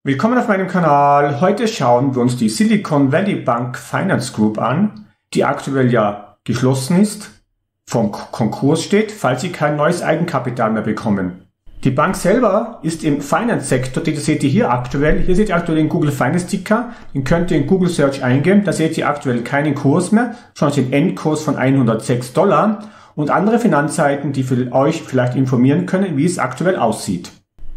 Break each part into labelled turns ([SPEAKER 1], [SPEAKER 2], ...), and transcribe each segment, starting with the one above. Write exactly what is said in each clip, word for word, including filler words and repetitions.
[SPEAKER 1] Willkommen auf meinem Kanal. Heute schauen wir uns die Silicon Valley Bank Finance Group an, die aktuell ja geschlossen ist, vom Konkurs steht, falls sie kein neues Eigenkapital mehr bekommen. Die Bank selber ist im Finance-Sektor, das seht ihr hier aktuell. Hier seht ihr aktuell den Google Finance Ticker, den könnt ihr in Google Search eingeben. Da seht ihr aktuell keinen Kurs mehr, schon den Endkurs von hundertsechs Dollar und andere Finanzseiten, die für euch vielleicht informieren können, wie es aktuell aussieht.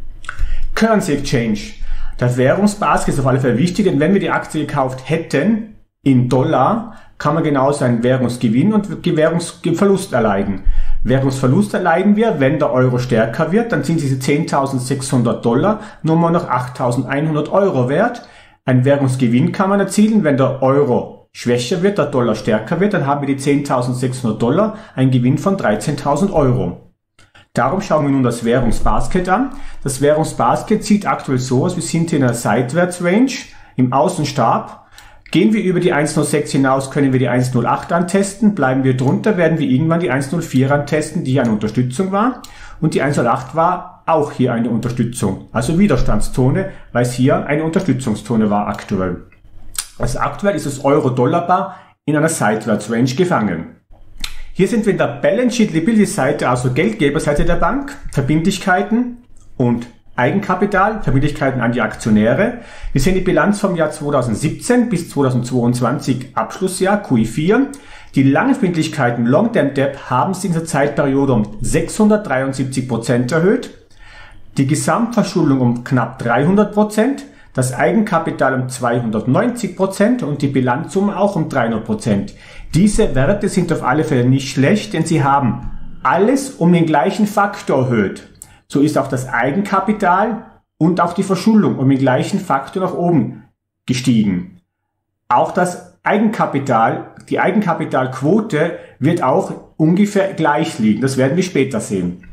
[SPEAKER 1] Currency Exchange. Der Währungsbasket ist auf alle Fälle wichtig, denn wenn wir die Aktie gekauft hätten in Dollar, kann man genauso einen Währungsgewinn und Währungsverlust erleiden. Währungsverlust erleiden wir, wenn der Euro stärker wird, dann sind diese zehntausendsechshundert Dollar nur mal noch achttausendeinhundert Euro wert. Ein Währungsgewinn kann man erzielen, wenn der Euro schwächer wird, der Dollar stärker wird, dann haben wir die zehntausendsechshundert Dollar, ein Gewinn von dreizehntausend Euro. Darum schauen wir nun das Währungsbasket an. Das Währungsbasket sieht aktuell so aus, wir sind hier in einer Seitwärtsrange im Außenstab. Gehen wir über die eins Komma null sechs hinaus, können wir die eins Komma null acht antesten. Bleiben wir drunter, werden wir irgendwann die eins Komma null vier antesten, die hier eine Unterstützung war. Und die eins Komma null acht war auch hier eine Unterstützung, also Widerstandszone, weil es hier eine Unterstützungszone war aktuell. Also aktuell ist das Euro-Dollar-Bar in einer Seitwärtsrange gefangen. Hier sind wir in der Balance Sheet Liability Seite, also Geldgeberseite der Bank, Verbindlichkeiten und Eigenkapital, Verbindlichkeiten an die Aktionäre. Wir sehen die Bilanz vom Jahr zweitausendsiebzehn bis zweitausendzweiundzwanzig, Abschlussjahr Q I vier. Die Langverbindlichkeiten Long-Term Debt haben sich in dieser Zeitperiode um sechshundertdreiundsiebzig Prozent erhöht, die Gesamtverschuldung um knapp dreihundert Prozent, das Eigenkapital um zweihundertneunzig Prozent und die Bilanzsumme auch um dreihundert Prozent. Diese Werte sind auf alle Fälle nicht schlecht, denn sie haben alles um den gleichen Faktor erhöht. So ist auch das Eigenkapital und auch die Verschuldung um den gleichen Faktor nach oben gestiegen. Auch das Eigenkapital, die Eigenkapitalquote wird auch ungefähr gleich liegen. Das werden wir später sehen.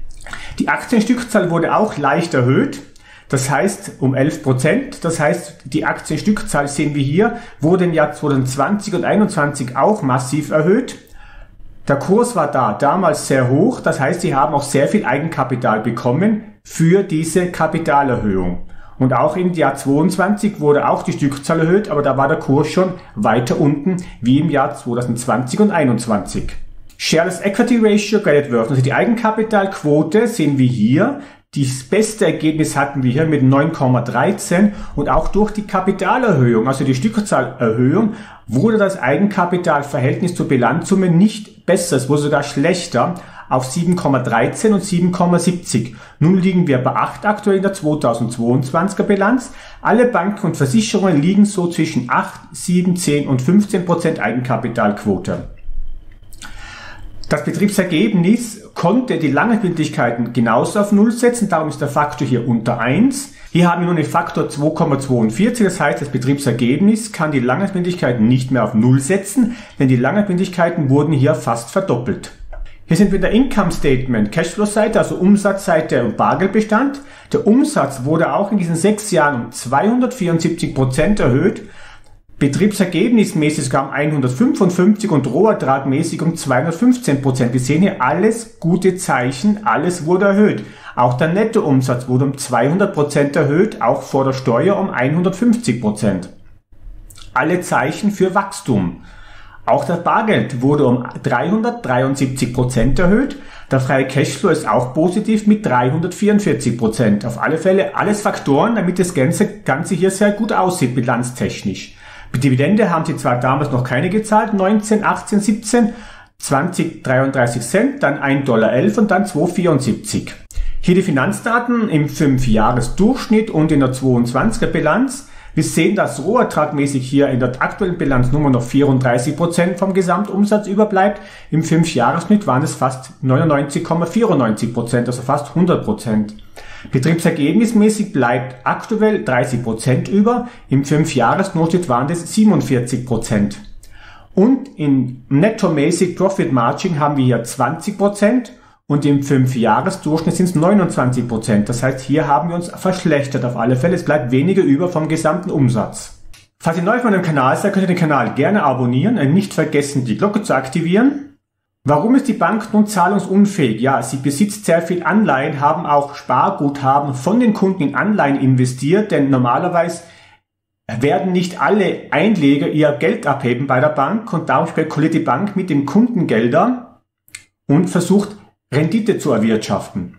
[SPEAKER 1] Die Aktienstückzahl wurde auch leicht erhöht. Das heißt um elf Prozent, das heißt die Aktienstückzahl sehen wir hier, wurde im Jahr zweitausendzwanzig und zweitausendeinundzwanzig auch massiv erhöht. Der Kurs war da damals sehr hoch, das heißt sie haben auch sehr viel Eigenkapital bekommen für diese Kapitalerhöhung. Und auch im Jahr zweiundzwanzig wurde auch die Stückzahl erhöht, aber da war der Kurs schon weiter unten wie im Jahr zweitausendzwanzig und zweitausendeinundzwanzig. Shareholders Equity Ratio, Credit Worth, also die Eigenkapitalquote sehen wir hier. Das beste Ergebnis hatten wir hier mit neun Komma dreizehn und auch durch die Kapitalerhöhung, also die Stückzahlerhöhung, wurde das Eigenkapitalverhältnis zur Bilanzsumme nicht besser, es wurde sogar schlechter auf sieben Komma dreizehn und sieben Komma siebzig. Nun liegen wir bei acht aktuell in der zweitausendzweiundzwanziger Bilanz. Alle Banken und Versicherungen liegen so zwischen acht, sieben, zehn und fünfzehn Prozent Eigenkapitalquote. Das Betriebsergebnis konnte die Langfristigkeiten genauso auf Null setzen, darum ist der Faktor hier unter eins. Hier haben wir nun den Faktor zwei Komma zweiundvierzig, das heißt, das Betriebsergebnis kann die Langfristigkeiten nicht mehr auf Null setzen, denn die Langfristigkeiten wurden hier fast verdoppelt. Hier sind wir in der Income Statement, Cashflow-Seite, also Umsatzseite und Bargeldbestand. Der Umsatz wurde auch in diesen sechs Jahren um zweihundertvierundsiebzig Prozent erhöht. Betriebsergebnismäßig sogar um hundertfünfundfünfzig und rohertragmäßig um zweihundertfünfzehn Prozent. Wir sehen hier alles gute Zeichen, alles wurde erhöht. Auch der Nettoumsatz wurde um zweihundert Prozent erhöht, auch vor der Steuer um hundertfünfzig Prozent. Alle Zeichen für Wachstum. Auch das Bargeld wurde um dreihundertdreiundsiebzig Prozent erhöht. Der freie Cashflow ist auch positiv mit dreihundertvierundvierzig Prozent. Auf alle Fälle alles Faktoren, damit das Ganze, Ganze hier sehr gut aussieht, bilanztechnisch. Dividende haben sie zwar damals noch keine gezahlt, neunzehn, achtzehn, siebzehn, zwanzig, dreiunddreißig Cent, dann ein Dollar elf und dann zwei Komma vierundsiebzig. Hier die Finanzdaten im fünf Jahres Durchschnitt und in der zweiundzwanziger Bilanz. Wir sehen, dass rohertragmäßig hier in der aktuellen Bilanz nur noch vierunddreißig Prozent vom Gesamtumsatz überbleibt. Im fünf Jahres-Schnitt waren es fast neunundneunzig Komma vierundneunzig Prozent, also fast hundert Prozent. Betriebsergebnismäßig bleibt aktuell dreißig Prozent über, im fünf Jahres-Durchschnitt waren es siebenundvierzig Prozent. Und in nettomäßig Profit Margin haben wir hier zwanzig Prozent und im fünf Jahres-Durchschnitt sind es neunundzwanzig Prozent. Das heißt, hier haben wir uns verschlechtert auf alle Fälle. Es bleibt weniger über vom gesamten Umsatz. Falls ihr neu auf meinem Kanal seid, könnt ihr den Kanal gerne abonnieren und nicht vergessen, die Glocke zu aktivieren. Warum ist die Bank nun zahlungsunfähig? Ja, sie besitzt sehr viel Anleihen, haben auch Sparguthaben von den Kunden in Anleihen investiert, denn normalerweise werden nicht alle Einleger ihr Geld abheben bei der Bank und darum spekuliert die Bank mit den Kundengeldern und versucht Rendite zu erwirtschaften.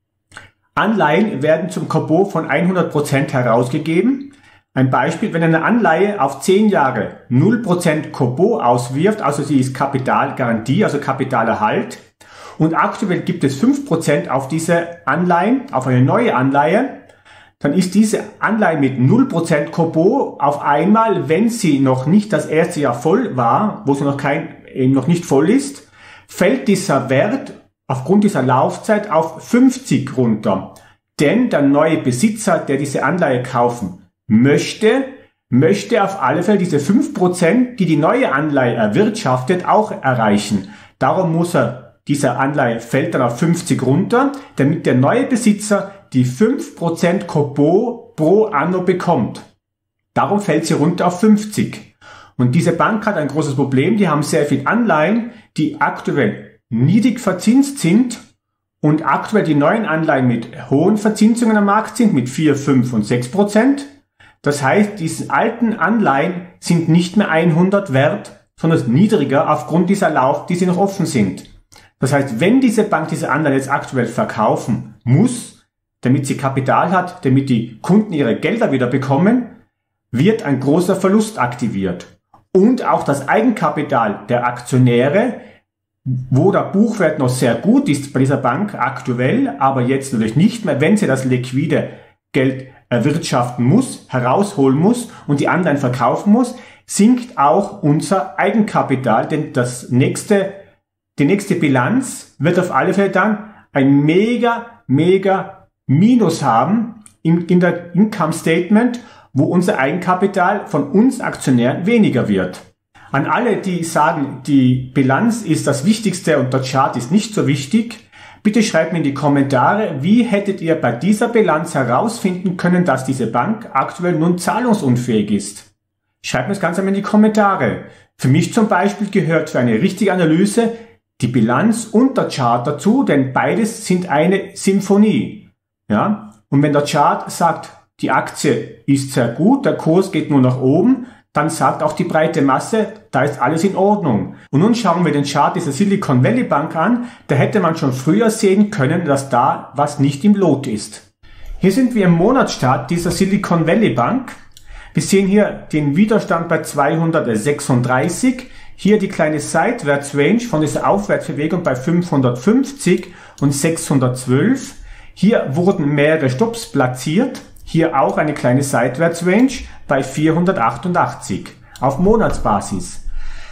[SPEAKER 1] Anleihen werden zum Coupon von hundert Prozent herausgegeben. Ein Beispiel, wenn eine Anleihe auf zehn Jahre null Prozent Coupon auswirft, also sie ist Kapitalgarantie, also Kapitalerhalt, und aktuell gibt es fünf Prozent auf diese Anleihen, auf eine neue Anleihe, dann ist diese Anleihe mit null Prozent Coupon auf einmal, wenn sie noch nicht das erste Jahr voll war, wo sie noch kein, eben noch nicht voll ist, fällt dieser Wert aufgrund dieser Laufzeit auf fünfzig runter. Denn der neue Besitzer, der diese Anleihe kaufen möchte, möchte auf alle Fälle diese fünf Prozent, die die neue Anleihe erwirtschaftet, auch erreichen. Darum muss er, diese Anleihe fällt dann auf fünfzig runter, damit der neue Besitzer die fünf Prozent Coupon pro Anno bekommt. Darum fällt sie runter auf fünfzig. Und diese Bank hat ein großes Problem, die haben sehr viel Anleihen, die aktuell niedrig verzinst sind und aktuell die neuen Anleihen mit hohen Verzinsungen am Markt sind, mit vier, fünf und sechs Prozent. Das heißt, diese alten Anleihen sind nicht mehr hundert wert, sondern niedriger aufgrund dieser Lauf, die sie noch offen sind. Das heißt, wenn diese Bank diese Anleihen jetzt aktuell verkaufen muss, damit sie Kapital hat, damit die Kunden ihre Gelder wieder bekommen, wird ein großer Verlust aktiviert. Und auch das Eigenkapital der Aktionäre, wo der Buchwert noch sehr gut ist bei dieser Bank aktuell, aber jetzt natürlich nicht mehr, wenn sie das liquide Geld erwirtschaften muss, herausholen muss und die Anleihen verkaufen muss, sinkt auch unser Eigenkapital, denn das nächste, die nächste Bilanz wird auf alle Fälle dann ein mega, mega Minus haben in, in der Income Statement, wo unser Eigenkapital von uns Aktionären weniger wird. An alle, die sagen, die Bilanz ist das Wichtigste und der Chart ist nicht so wichtig, bitte schreibt mir in die Kommentare, wie hättet ihr bei dieser Bilanz herausfinden können, dass diese Bank aktuell nun zahlungsunfähig ist. Schreibt mir das Ganze mal in die Kommentare. Für mich zum Beispiel gehört für eine richtige Analyse die Bilanz und der Chart dazu, denn beides sind eine Symphonie. Ja? Und wenn der Chart sagt, die Aktie ist sehr gut, der Kurs geht nur nach oben, dann sagt auch die breite Masse, da ist alles in Ordnung. Und nun schauen wir den Chart dieser Silicon Valley Bank an. Da hätte man schon früher sehen können, dass da was nicht im Lot ist. Hier sind wir im Monatschart dieser Silicon Valley Bank. Wir sehen hier den Widerstand bei zweihundertsechsunddreißig. Hier die kleine Seitwärtsrange von dieser Aufwärtsbewegung bei fünfhundertfünfzig und sechshundertzwölf. Hier wurden mehrere Stops platziert. Hier auch eine kleine Seitwärtsrange bei vierhundertachtundachtzig auf Monatsbasis.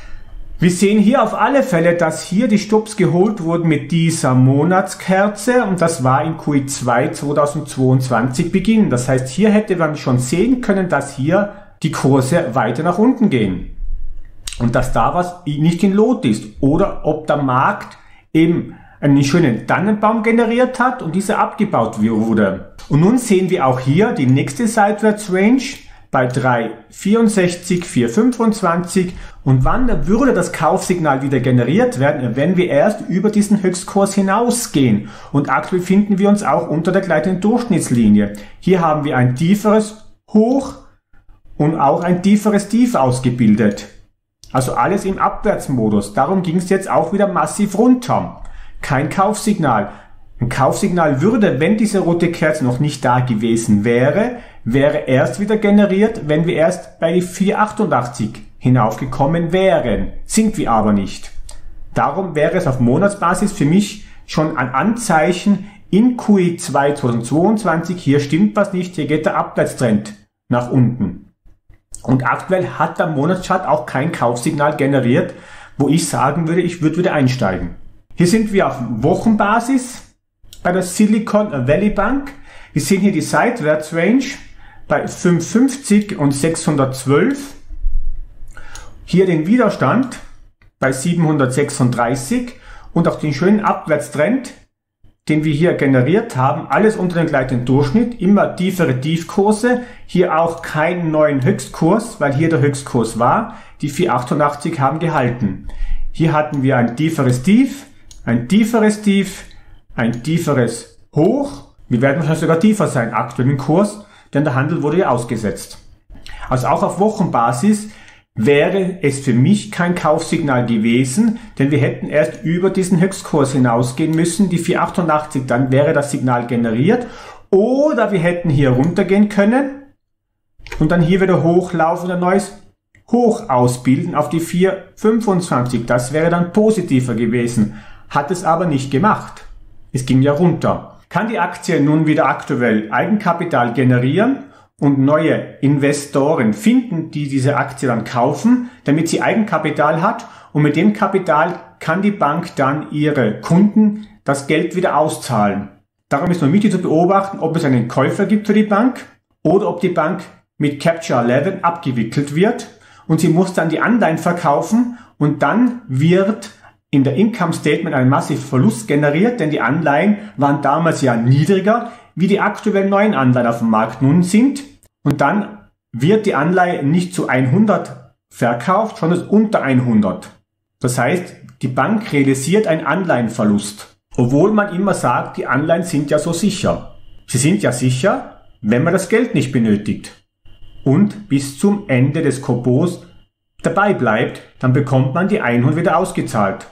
[SPEAKER 1] Wir sehen hier auf alle Fälle, dass hier die Stops geholt wurden mit dieser Monatskerze und das war in Q zwei zweitausendzweiundzwanzig Beginn. Das heißt, hier hätte man schon sehen können, dass hier die Kurse weiter nach unten gehen und dass da was nicht in Lot ist oder ob der Markt eben einen schönen Tannenbaum generiert hat und dieser abgebaut wurde. Und nun sehen wir auch hier die nächste Seitwärtsrange bei drei Komma vierundsechzig, vier Komma fünfundzwanzig. Und wann würde das Kaufsignal wieder generiert werden, wenn wir erst über diesen Höchstkurs hinausgehen? Und aktuell finden wir uns auch unter der gleitenden Durchschnittslinie. Hier haben wir ein tieferes Hoch und auch ein tieferes Tief ausgebildet. Also alles im Abwärtsmodus. Darum ging es jetzt auch wieder massiv runter. Kein Kaufsignal. Ein Kaufsignal würde, wenn diese rote Kerze noch nicht da gewesen wäre, wäre erst wieder generiert, wenn wir erst bei die vier Komma achtundachtzig hinaufgekommen wären. Sind wir aber nicht. Darum wäre es auf Monatsbasis für mich schon ein Anzeichen in Q zwei zweitausendzweiundzwanzig, hier stimmt was nicht, hier geht der Abwärtstrend nach unten. Und aktuell hat der Monatschart auch kein Kaufsignal generiert, wo ich sagen würde, ich würde wieder einsteigen. Hier sind wir auf Wochenbasis bei der Silicon Valley Bank. Wir sehen hier die Seitwärtsrange bei fünfhundertfünfzig und sechshundertzwölf. Hier den Widerstand bei siebenhundertsechsunddreißig und auch den schönen Abwärtstrend, den wir hier generiert haben. Alles unter dem gleitenden Durchschnitt, immer tiefere Tiefkurse. Hier auch keinen neuen Höchstkurs, weil hier der Höchstkurs war. Die vier Komma achtundachtzig haben gehalten. Hier hatten wir ein tieferes Tief, ein tieferes Tief, ein tieferes Hoch. Wir werden wahrscheinlich sogar tiefer sein aktuell im Kurs, denn der Handel wurde ja ausgesetzt. Also auch auf Wochenbasis wäre es für mich kein Kaufsignal gewesen, denn wir hätten erst über diesen Höchstkurs hinausgehen müssen, die vier achtundachtzig, dann wäre das Signal generiert, oder wir hätten hier runtergehen können und dann hier wieder hochlaufen und ein neues Hoch ausbilden auf die vier fünfundzwanzig. Das wäre dann positiver gewesen, hat es aber nicht gemacht. Es ging ja runter. Kann die Aktie nun wieder aktuell Eigenkapital generieren und neue Investoren finden, die diese Aktie dann kaufen, damit sie Eigenkapital hat, und mit dem Kapital kann die Bank dann ihre Kunden das Geld wieder auszahlen. Darum ist nur wichtig zu beobachten, ob es einen Käufer gibt für die Bank oder ob die Bank mit Capture elf abgewickelt wird und sie muss dann die Anleihen verkaufen und dann wird in der Income Statement ein massiver Verlust generiert, denn die Anleihen waren damals ja niedriger, wie die aktuellen neuen Anleihen auf dem Markt nun sind. Und dann wird die Anleihe nicht zu hundert verkauft, sondern unter hundert. Das heißt, die Bank realisiert einen Anleihenverlust. Obwohl man immer sagt, die Anleihen sind ja so sicher. Sie sind ja sicher, wenn man das Geld nicht benötigt und bis zum Ende des Coupons dabei bleibt, dann bekommt man die hundert wieder ausgezahlt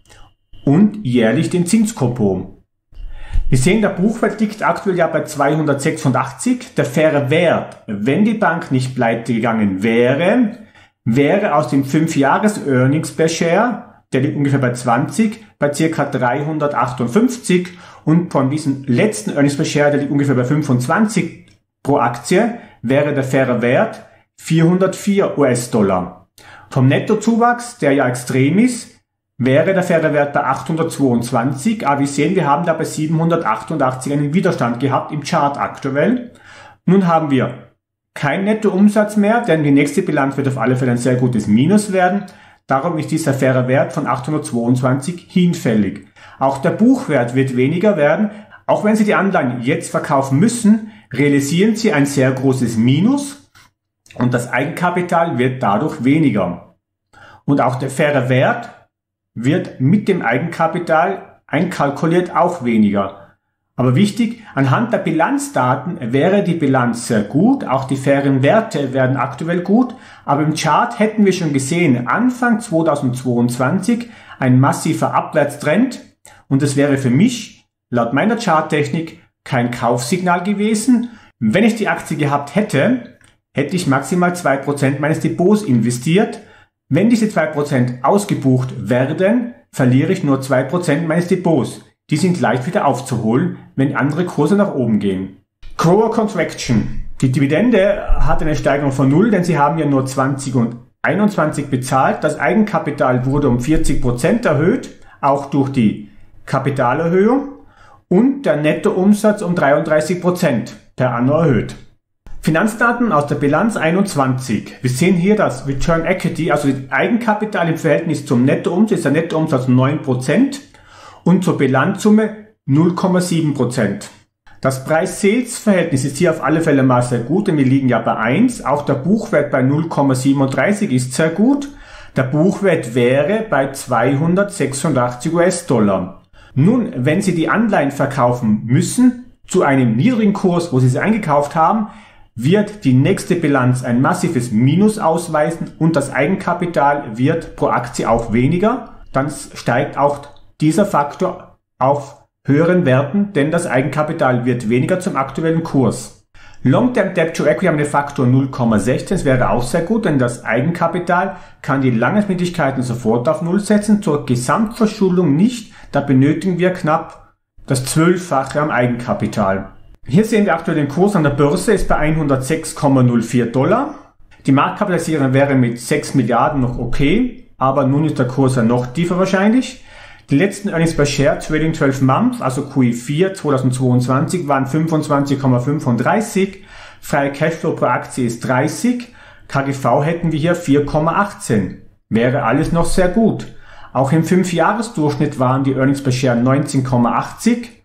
[SPEAKER 1] und jährlich den Zinscoupon. Wir sehen, der Buchwert liegt aktuell ja bei zweihundertsechsundachtzig. Der faire Wert, wenn die Bank nicht pleite gegangen wäre, wäre aus dem fünf Jahres Earnings per Share, der liegt ungefähr bei zwanzig, bei ca. dreihundertachtundfünfzig, und von diesem letzten Earnings per Share, der liegt ungefähr bei fünfundzwanzig pro Aktie, wäre der faire Wert vierhundertvier US-Dollar. Vom Nettozuwachs, der ja extrem ist, wäre der faire Wert bei achthundertzweiundzwanzig, aber wir sehen, wir haben da bei siebenhundertachtundachtzig einen Widerstand gehabt im Chart aktuell. Nun haben wir kein Nettoumsatz mehr, denn die nächste Bilanz wird auf alle Fälle ein sehr gutes Minus werden. Darum ist dieser faire Wert von achthundertzweiundzwanzig hinfällig. Auch der Buchwert wird weniger werden. Auch wenn Sie die Anleihen jetzt verkaufen müssen, realisieren Sie ein sehr großes Minus und das Eigenkapital wird dadurch weniger. Und auch der faire Wert wird mit dem Eigenkapital einkalkuliert auch weniger. Aber wichtig, anhand der Bilanzdaten wäre die Bilanz sehr gut, auch die fairen Werte werden aktuell gut, aber im Chart hätten wir schon gesehen, Anfang zweitausendzweiundzwanzig ein massiver Abwärtstrend, und es wäre für mich, laut meiner Charttechnik, kein Kaufsignal gewesen. Wenn ich die Aktie gehabt hätte, hätte ich maximal zwei Prozent meines Depots investiert. Wenn diese zwei Prozent ausgebucht werden, verliere ich nur zwei Prozent meines Depots. Die sind leicht wieder aufzuholen, wenn andere Kurse nach oben gehen. Grower Contraction. Die Dividende hat eine Steigerung von null, denn sie haben ja nur zwanzig und einundzwanzig bezahlt. Das Eigenkapital wurde um vierzig Prozent erhöht, auch durch die Kapitalerhöhung, und der Nettoumsatz um dreiunddreißig Prozent per anno erhöht. Finanzdaten aus der Bilanz einundzwanzig. Wir sehen hier das Return Equity, also das Eigenkapital im Verhältnis zum Nettoumsatz, ist der Nettoumsatz neun Prozent und zur Bilanzsumme null Komma sieben Prozent. Das Preis-Sales-Verhältnis ist hier auf alle Fälle mal sehr gut, denn wir liegen ja bei eins. Auch der Buchwert bei null Komma siebenunddreißig ist sehr gut. Der Buchwert wäre bei zweihundertsechsundachtzig US-Dollar. Nun, wenn Sie die Anleihen verkaufen müssen, zu einem niedrigen Kurs, wo Sie sie eingekauft haben, wird die nächste Bilanz ein massives Minus ausweisen und das Eigenkapital wird pro Aktie auch weniger. Dann steigt auch dieser Faktor auf höheren Werten, denn das Eigenkapital wird weniger zum aktuellen Kurs. Long-Term Debt to Equity haben den Faktor null Komma sechzehn, das wäre auch sehr gut, denn das Eigenkapital kann die Langfristigkeiten sofort auf Null setzen, zur Gesamtverschuldung nicht, da benötigen wir knapp das Zwölffache am Eigenkapital. Hier sehen wir aktuell den Kurs an der Börse, ist bei hundertsechs Komma null vier Dollar. Die Marktkapitalisierung wäre mit sechs Milliarden noch okay, aber nun ist der Kurs ja noch tiefer wahrscheinlich. Die letzten Earnings per Share, Trading zwölf Months, also Q I vier zweitausendzweiundzwanzig, waren fünfundzwanzig Komma fünfunddreißig. Freie Cashflow pro Aktie ist dreißig. K G V hätten wir hier vier Komma achtzehn. Wäre alles noch sehr gut. Auch im fünf Jahres Durchschnitt waren die Earnings per Share neunzehn Komma achtzig.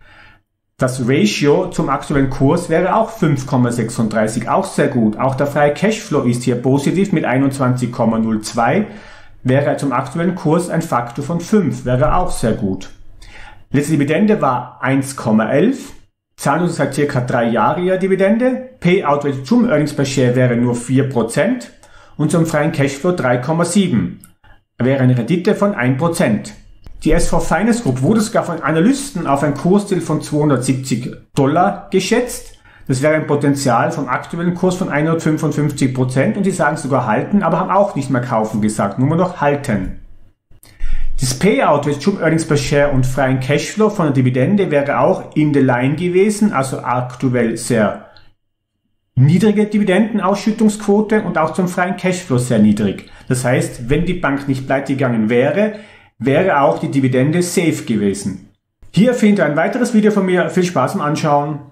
[SPEAKER 1] Das Ratio zum aktuellen Kurs wäre auch fünf Komma sechsunddreißig, auch sehr gut. Auch der freie Cashflow ist hier positiv mit einundzwanzig Komma null zwei. wäre zum aktuellen Kurs ein Faktor von fünf, wäre auch sehr gut. Letzte Dividende war eins Komma elf, zahlen uns seit circa drei Jahren ihre Dividende, Payout Ratio zum Earnings per Share wäre nur vier Prozent und zum freien Cashflow drei Komma sieben, wäre eine Rendite von ein Prozent. Die S V Finance Group wurde sogar von Analysten auf ein Kursziel von zweihundertsiebzig Dollar geschätzt. Das wäre ein Potenzial vom aktuellen Kurs von hundertfünfundfünfzig Prozent und die sagen sogar halten, aber haben auch nicht mehr kaufen gesagt, nur noch halten. Das Payout zum Earnings per Share und freien Cashflow von der Dividende wäre auch in the line gewesen, also aktuell sehr niedrige Dividendenausschüttungsquote und auch zum freien Cashflow sehr niedrig. Das heißt, wenn die Bank nicht pleite gegangen wäre, wäre auch die Dividende safe gewesen. Hier findet ihr ein weiteres Video von mir. Viel Spaß beim Anschauen.